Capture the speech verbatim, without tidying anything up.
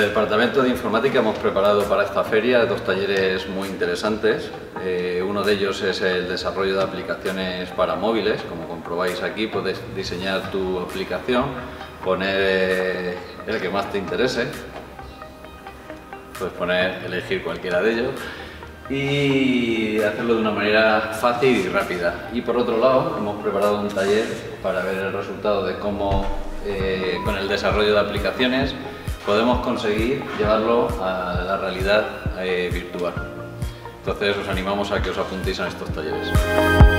el Departamento de Informática hemos preparado para esta feria dos talleres muy interesantes. Eh, uno de ellos es el desarrollo de aplicaciones para móviles. Como comprobáis aquí, puedes diseñar tu aplicación, poner eh, el que más te interese, puedes poner, elegir cualquiera de ellos y hacerlo de una manera fácil y rápida. Y por otro lado, hemos preparado un taller para ver el resultado de cómo eh, con el desarrollo de aplicaciones podemos conseguir llevarlo a la realidad eh, virtual. Entonces os animamos a que os apuntéis a estos talleres.